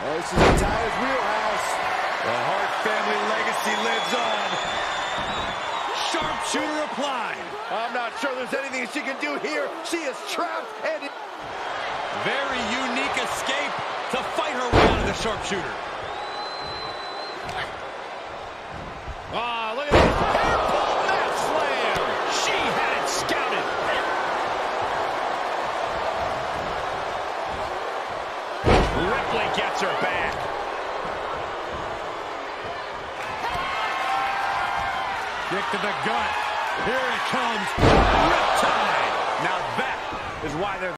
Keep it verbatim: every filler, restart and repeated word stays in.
Oh, this is Natalya's wheelhouse. The Hart family legacy lives on. Sharpshooter applied. I'm not sure there's anything she can do here. She is trapped and... Very unique escape to fight her way out of the sharpshooter. Ah, look at this. Airpole mat slam. She had it scouted. Ripley gets her back. Kick to the gut. Here it comes. Riptide. Now that is why they're